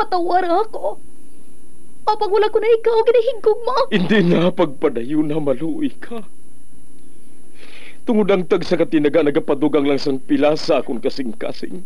patawar ako. Apag wala ko na ikaw, ginahigog mo. Hindi na pagpadayon na maluwi ka. Tungod ang tag sa katinaga nagapadugang lang sang pilasa akong kasing-kasing.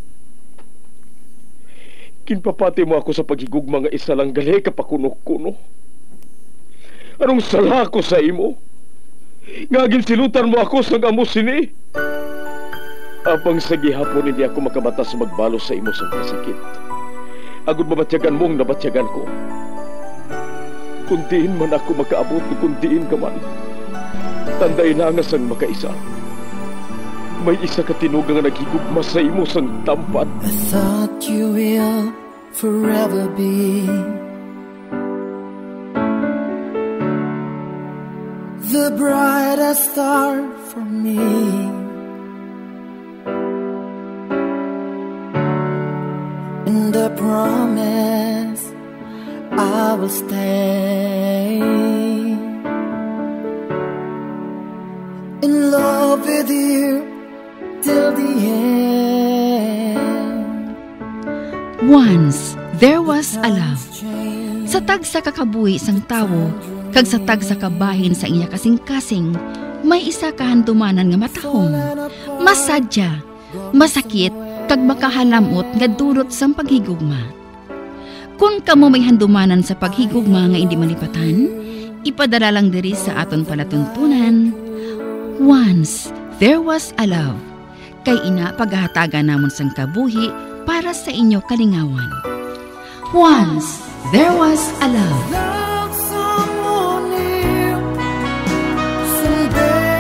Kinpapati mo ako sa paghigugma nga isa lang gali kapakuno-kuno. Anong sala ko sa imo? Ngagin silutan mo ako sa amo sini. Apang sa gihapon hindi ako makabatas magbalo sa imo sa kasakit. Agud mabatyagan mong nabatyagan ko. Kundiin man ako makaabot, kundiin ka man. Tanday na nga sang makaisa. May isa ka tinugang nga naghigugma sa imo sang tampad. I thought you will forever be the brightest star for me. And I promise I will stay in love with you till the end. Once there was a love. Sa tag sa kakabuhi sang tawo, kag sa tag sa kabahin sa iya kasing-kasing, may isa kahandumanan nga matahong, masadya, masakit, kag makahalamot nga durot sang paghigugma. Kung kamo may handumanan sa paghigugma nga hindi malipatan, ipadala lang diri sa aton palatuntunan. Once there was a love. Kay ina paghahatagan namon sang kabuhi para sa inyo kalingawan. Once there was a love. Love someone new someday.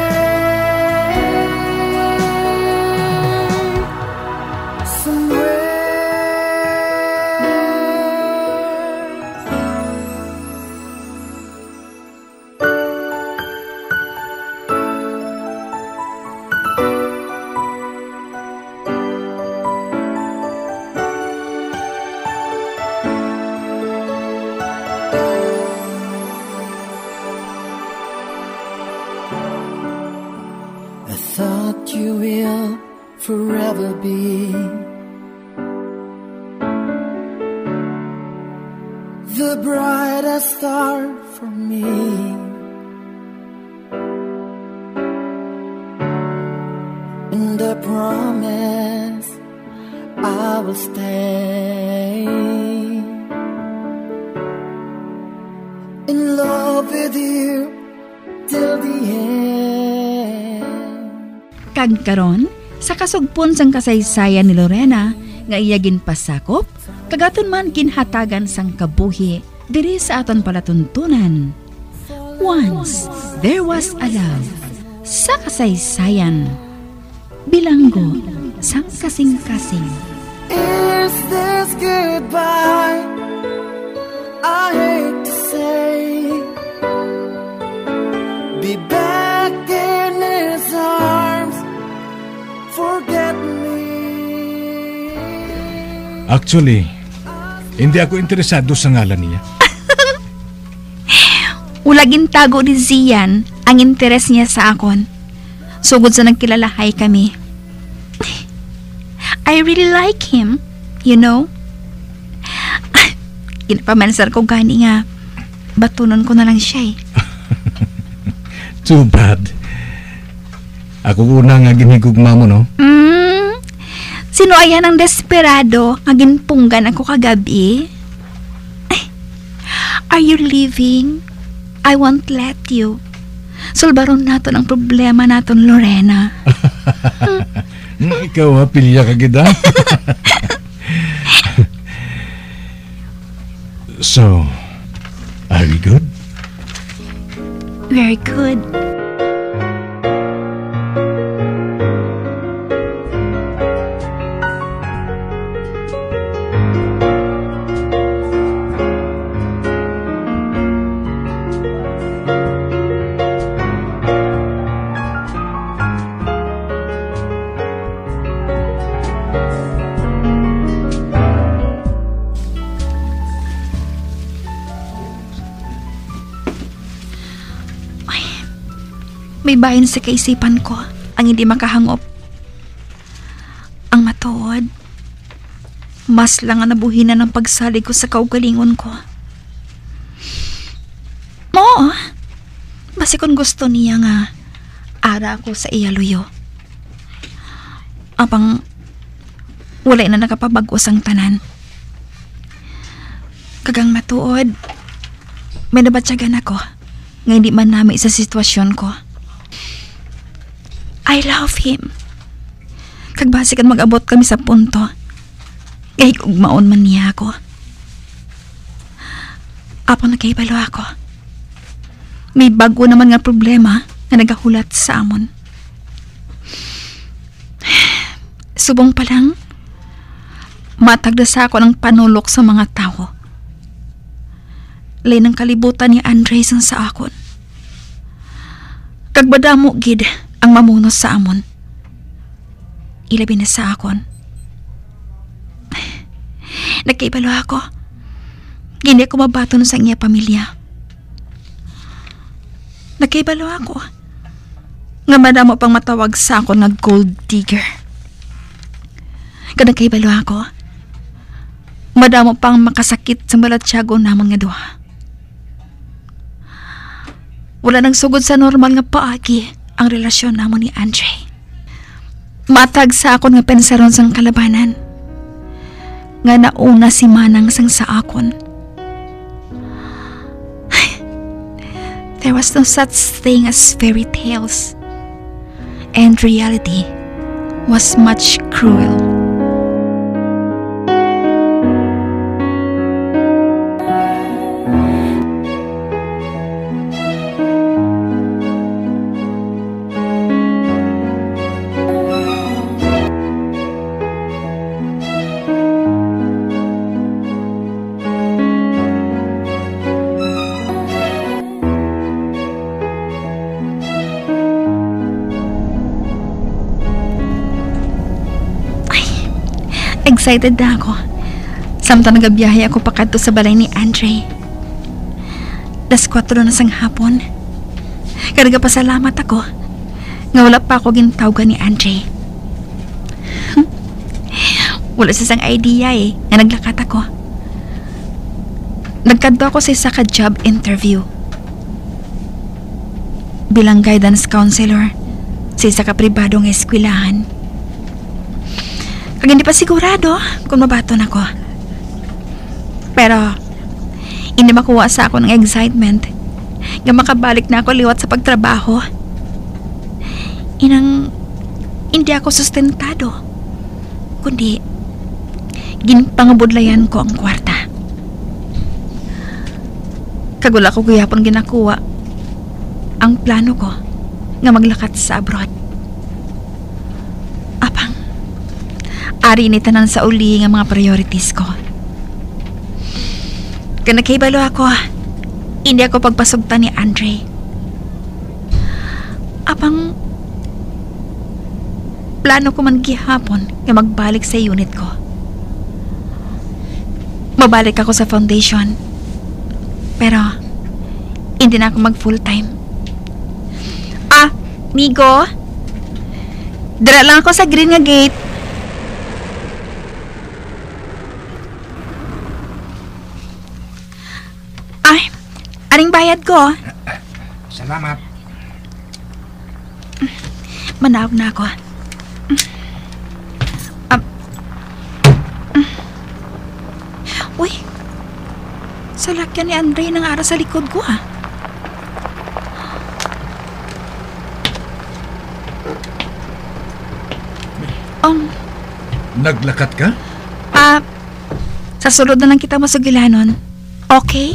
Somewhere. I thought you will forever be the brightest star for me. And I promise I will stay in love with you till the end. Kag karon, sa kasugpon sang kasaysayan ni Lorena, nga iya ginpasakop, kagaton man ginhatagan sang kabuhi, diri sa aton palatuntunan. Once there was a love. Sa kasaysayan, bilanggo sang kasing-kasing. Is this goodbye? I hate to say, be back in his arms, forget me. Actually, hindi ako interesado sa ngalan niya. Ulagin tago ni Zian ang interes niya sa akon. Sugod sa nagkilalahay kami. I really like him, you know. Kinapamansar ko gani nga, batunon ko na lang siya eh. Too bad. Ako una nga ginhigugma mo, no? Sino ayan ang desperado nga ginpunggan ako kagabi? Are you leaving? I won't let you. Sulbaron naton ang problema naton, Lorena. Ikaw ha, pilya ka gida. So, are we good? Very good. May bahin sa kaisipan ko ang hindi makahangop. Ang matuod, Mas lang ang nabuhinan ng pagsalig ko sa kaugalingon ko. Oo, basi kung gusto niya nga, ara ako sa iyaluyo. Apang, wala na nakapabagos ang tanan. Kagang matuod, may nabatsagan ako, nga hindi man namin sa sitwasyon ko. I love him. Kagbasikan mag-abot kami sa punto, kahit ugmaon man niya ako. Apo nagkaibalo ako. May bago naman nga problema na nagahulat sa amon. Subong pa lang, matagda sa ako ng panulok sa mga tao. Lain ang kalibutan ni Andre sa akon. Kagbadamo gid ang mamunos sa amon. Ilabi na sa akon. Nagkaibalo ako. Hindi ako mabaton sa iya pamilya. Nagkaibalo ako. Nga madamo pang matawag sa akon na gold digger. Nagkaibalo ako. Madamo pang makasakit sa malatsyago namon nga duha. Wala nang sugod sa normal nga paagi ang relasyon namon ni Andre. Matag sa akon nga pensaron sang kalabanan. Nga nauna si Manang sang sa akon. There was no such thing as fairy tales. And reality was much cruel. Excited na ako. Samtang nagabiyahe ako pakadto sa balay ni Andre. 4:00 na sang hapon. Kaya pasalamat ako nga wala pa ako gintawgan ni Andre. Wala siya sang idea nga naglakat ako. Nagkadto ako sa isa ka job interview. Bilang guidance counselor sa isa ka pribado nga eskwelahan. Kag hindi pa sigurado kung mabaton ako. Pero, hindi makuha sa ako ng excitement nga makabalik na ako liwat sa pagtrabaho. Hindi ako sustentado. Kundi, ginpangabudlayan ko ang kwarta. Kagula ko guyapon ginakuha ang plano ko nga maglakat sa abroad. Ari ni tanan sa uli nga mga priorities ko. Kaya nakibalo ako, hindi ako pagpasugtan ni Andre. Apang plano ko man gihapon nga magbalik sa unit ko. Mabalik ako sa foundation. Pero, hindi na ako mag full time. Migo? Dara lang ako sa green nga gate. Aring bayad ko. Salamat. Manawag na ako. Uy, salakyan ni Andre nang ara sa likod ko Naglakat ka? Sa sulod na lang kita masugilanon. Okay?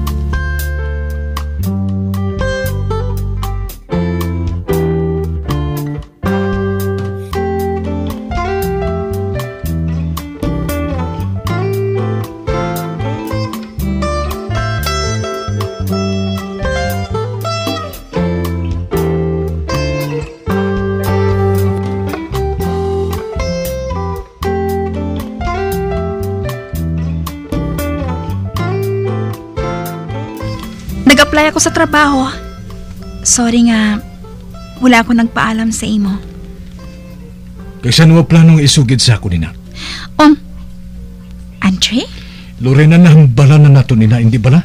Nag-apply ako sa trabaho. Sorry nga, wala ako nagpaalam sa imo. Kaysa nawa planong isugid sa ako nina? Andre? Lorena, nahambalan na nato nina, hindi bala?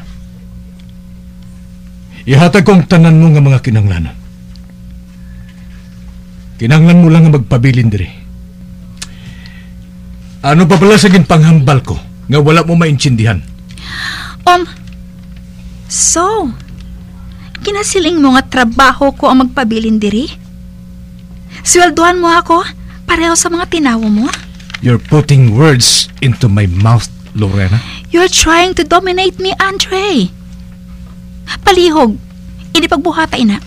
Ihatag ko ang tanan mo nga mga kinanglanan. Kinanglan mo lang nga magpabilin diri. Ano pa pala sa ginpanghambal ko nga wala mo maintindihan? So, kinasiling mo nga trabaho ko ang magpabilin diri? Sweldohan mo ako pareho sa mga tinawo mo? You're putting words into my mouth, Lorena. You're trying to dominate me, Andre. Palihog, hindi pagbuhatay na.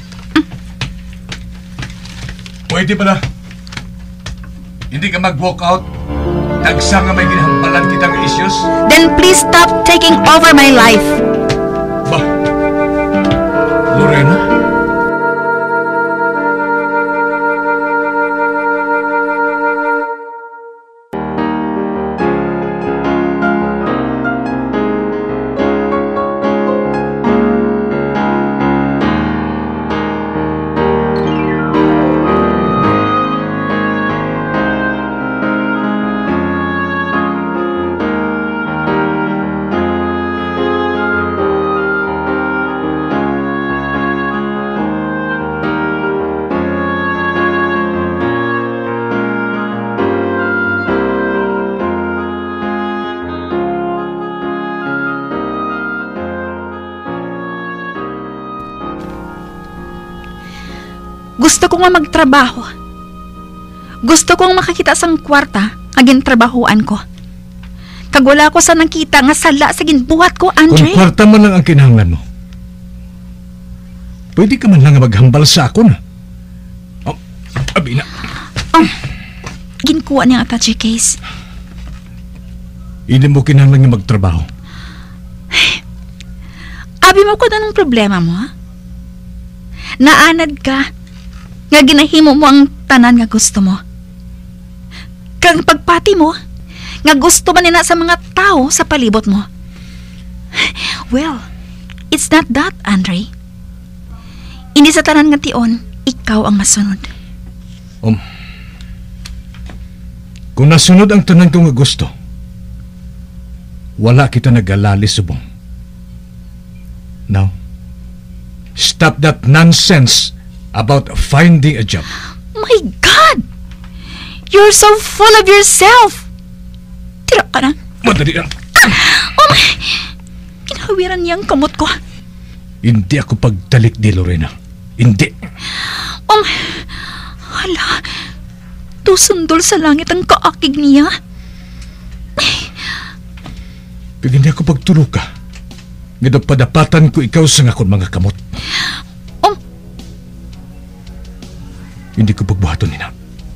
Pwede pala. Hindi ka mag-walk out. Dagsa nga may ginahambalan kitang issues. Then please stop taking over my life. Bah, Lorena? Gusto ko nga magtrabaho. Gusto kong makakita sang kwarta agin trabahoan ko. Kag wala ko sa nakita nga sala sa ginbuhat ko, Andre. Kung kwarta man lang ang kinahanglan mo, pwede ka man lang nga maghambal sa ako na. Oh, abi na. Ginkuha niyang attache case. Hindi mo kinahanglan nga magtrabaho. Abi mo ko na ng problema mo, ha? Naanad ka nga ginahimo mo ang tanan nga gusto mo. Kang pagpati mo nga gusto man nina sa mga tao sa palibot mo. Well, it's not that, Andre. Hindi sa tanan nga tion, ikaw ang masunod. Kung nasunod ang tanan ko nga gusto, wala kita nagalali subong. Now, stop that nonsense about finding a job. My God! You're so full of yourself! Tira ka na. Madali lang. Oh my! Kinahawiran niyang kamot ko. Hindi ako pagdalik di Lorena. Hindi. Oh my! Hala! Tusundol sa langit ang kaakig niya. Hindi ako pagturo ka. Ngadapadapan ko ikaw sa ngakon mga kamot. Hindi ko pagbuhaton nina.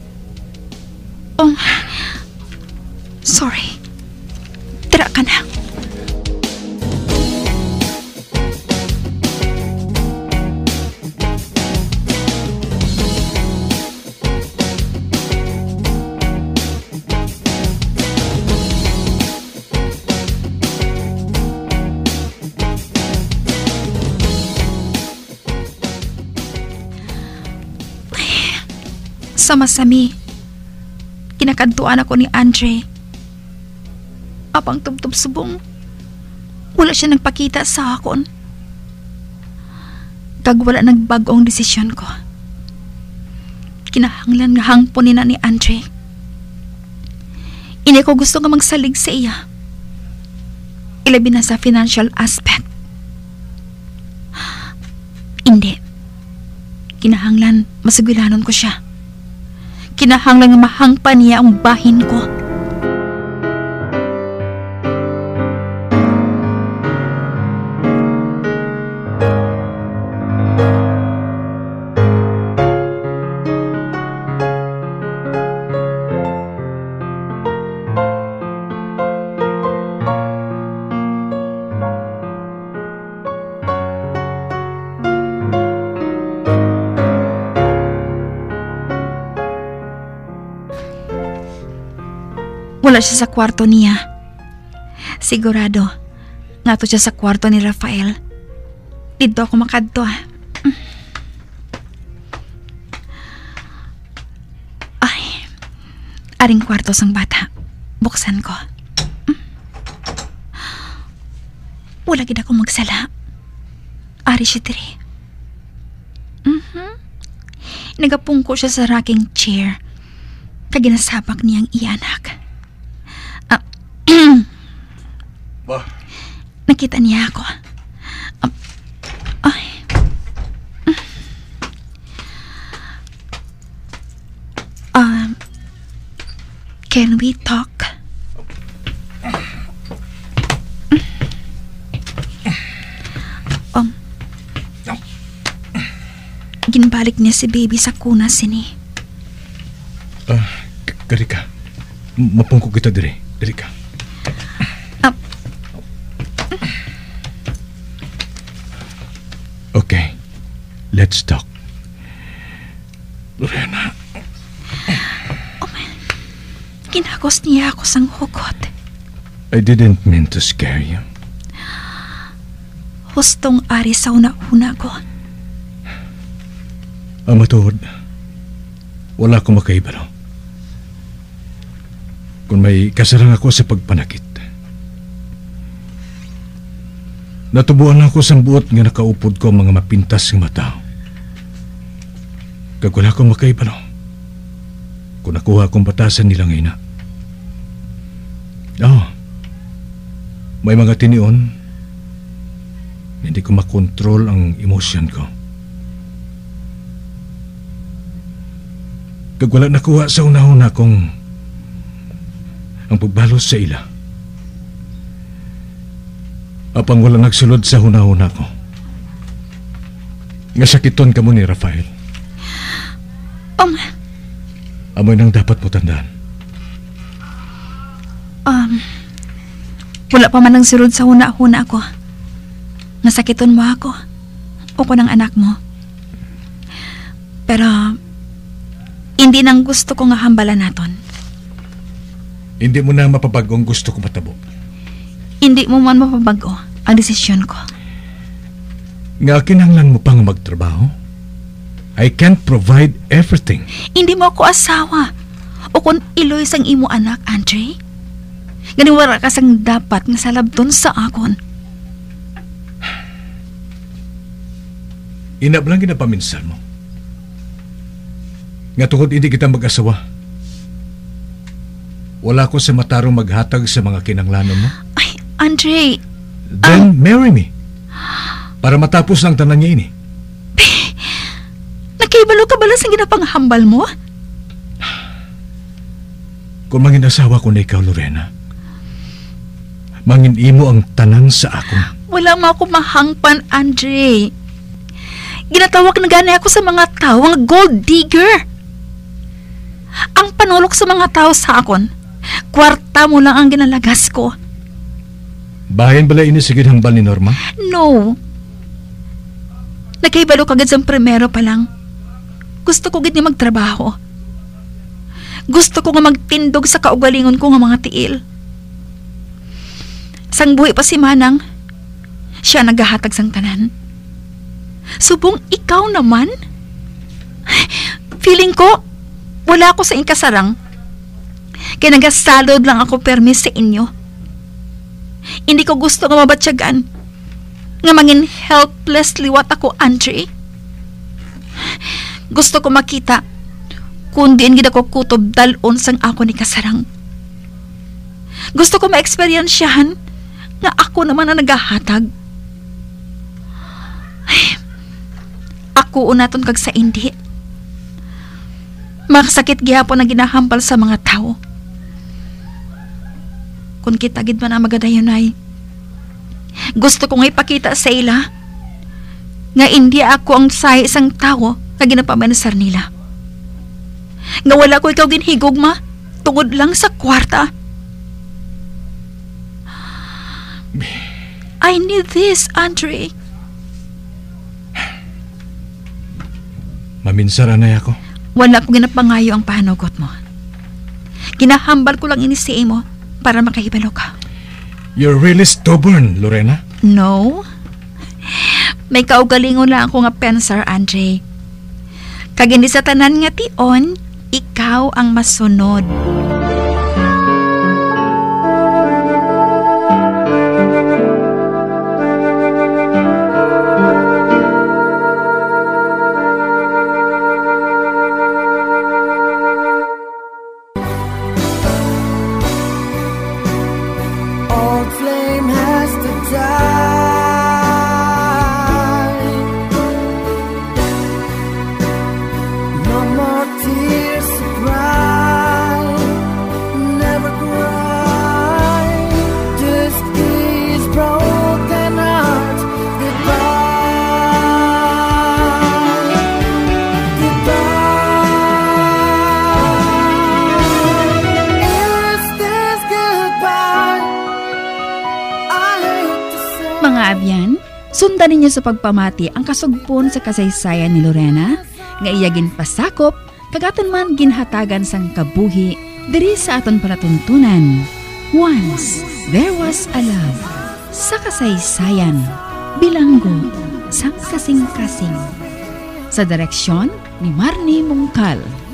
Sorry. Tira ka na. Sama-sami. Kinakantuan ako ni Andre. Apang tubtub subong, wala siya nagpakita sa akon. Kag wala nagbagong desisyon ko. Kinahanglan nga hangpon nina ni Andre. Hindi ko gusto nga magsalig sa iya. Ilabi na sa financial aspect. Hindi. Kinahanglan masigudanon ko siya. Kinahanglan nga mahangpan niya ang bahin ko. Wala siya sa kwarto niya. Sigurado, nato siya sa kwarto ni Rafael. Dito ako makadto. Ay, aring kwarto sang bata. Buksan ko. Wala gid ako magsala. Ari siya diri. Nagapungko siya sa rocking chair. Kaginasabak niyang iyanak. Ba? Nakita niya ako. Ay. Can we talk? Ginbalik niya si baby sa kuna sini. Dali ka. Mapungko kita diri. Dali ka. Okay. Let's talk. Lorena. Ginagos niya ako sang hugot. I didn't mean to scare you. Hustong ari sa una-una ko. Ang matuod, wala akong makaibalo. Kung may kasarang ako sa pagpanakit. Natubuan ako sa buot nga nakaupod ko ang mga mapintas ng mata. Kag wala akong makaibalo. Kung nakuha akong batasan nila ngayon. May mga tinion. Hindi ko makontrol ang emosyon ko. Kag wala nakuha sa una-una kong ang pagbalos sa ila. Apang wala nagsulod sa una-una ko. Nga sakiton ka mo ni Rafael. Amoy nang dapat mo tandaan. Wala pa man nang sulod sa una-una ko. Nasakiton mo ako. O ko ng anak mo. Pero hindi nang gusto ko nga hambalan naton. Hindi mo na mapabago ang gusto ko matabo. Hindi mo man mapabago ang desisyon ko. Nga kinahanglan mo pang magtrabaho? I can't provide everything. Hindi mo ako asawa. O kung iloy sang imo anak, Andre. Ganiwara ka sang dapat nga salabdon sa akon. Inablang ginapaminsan mo. Nga tungkol hindi kita mag-asawa. Wala ko sa matarong maghatag sa mga kinanglanon mo. Ay, Andre. Then marry me. Para matapos lang tanan niya ini. Nakibalo ka bala sa ginapanghambal mo? Kung mangin asawa ko na ikaw, Lorena, mangin imo ang tanan sa ako. Wala mo ako mahangpan, Andre. Ginatawag na gani ako sa mga tao nga gold digger. Ang panulok sa mga tao sa akon, kwarta mo lang ang ginalagas ko. Bahayan bala ini sigid hambal ni Norma? No. Nagkaibalo kagad sa primero pa lang. Gusto ko gid ni magtrabaho. Gusto ko nga magtindog sa kaugalingon ko nga mga tiil. Sang buhi pa si Manang, siya nagahatag sang tanan. Subong ikaw naman? Feeling ko, wala ako sa inkasarang. Kaya nagasalod lang ako permis sa inyo. Hindi ko gusto nga mabatyagan. Nga mangin helpless liwat ako, Andre. Gusto ko makita kung diin gid ako kutob dalon sang ako ni kasarang. Gusto ko ma-experiensyahan nga ako naman ang nagahatag. Ako unaton kag sa hindi. Makasakit gihapon na ginahampal sa mga tao. Kung kita gid man ang magadayon ay gusto kong ipakita sa ila nga hindi ako ang say isang tao nga ginapamansar nila. Nga wala ko ikaw ginhigugma tungod lang sa kwarta. I need this, Andre. Maminsara na ako. Wala ko ginapangayo ang pahanugot mo. Ginahambal ko lang ini si mo para makahibalo ka. You're really stubborn, Lorena. No. May kaugalingon lang ako nga pensar, Andre. Kag hindi sa tanan nga tion, ikaw ang masunod. old flame has to die. No more tears to cry, never cry. Just these broken hearts goodbye, goodbye. Is this goodbye? I hate to say. Mga abyan, sundan ninyo sa pagpamati ang kasugpon sa kasaysayan ni Lorena, nga iya ginpasakop, kagatan man ginhatagan sang kabuhi, diri sa aton palatuntunan. Once, there was a love. Sa kasaysayan, bilanggo, sang kasing-kasing. Sa direksyon ni Marnie Mungkal.